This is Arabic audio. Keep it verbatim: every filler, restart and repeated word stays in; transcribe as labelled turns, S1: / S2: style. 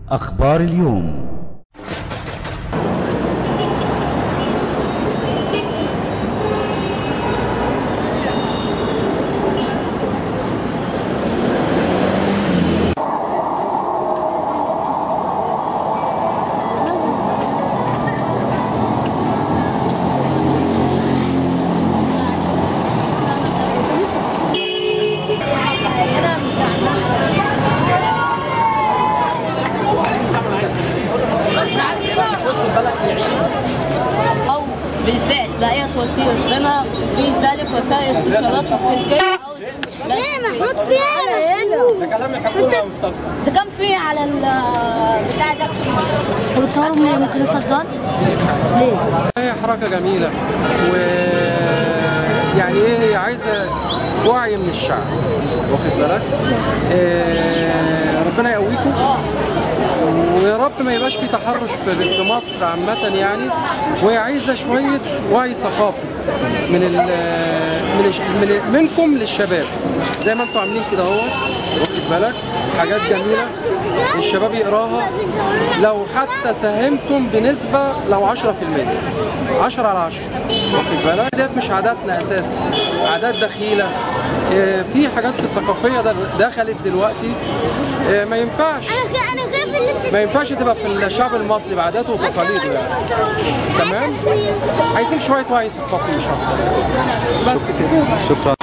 S1: أخبار اليوم.
S2: أو بالفعل بقيت وسيلة بما في ذلك وسائل الاتصالات السلكية أو
S3: ايه محطوط فيها؟
S4: ده كلام الحكومة يا مصطفى.
S2: إذا كان في على البتاع ده
S3: طب بتصوروا من ممكن الفصل؟ ليه؟
S4: هي حركة جميلة و يعني ايه هي عايزة وعي من الشعب، واخد بالك؟ إيه ربنا يقويكم ويا رب ما يبقاش في تحرش في في مصر عامة يعني، وهي عايزة شوية وعي ثقافي من ال من الش- من منكم للشباب زي ما انتوا عاملين كده اهو، واخد بالك؟ حاجات جميلة الشباب يقراها، لو حتى ساهمتم بنسبة لو عشرة في المية عشرة على عشرة، واخد بالك؟ ديت مش عاداتنا اساسا، عادات دخيلة. إيه، في حاجات في ثقافية دل- دخلت دلوقتي إيه، ما ينفعش
S3: انا انا جايب اللي انت
S4: ما ينفعش تبقى في الشعب المصري بعاداته وتقاليده يعني. تمام؟ عايزين شوية وعي ثقافي مش اكتر، بس كده.
S1: شكرا.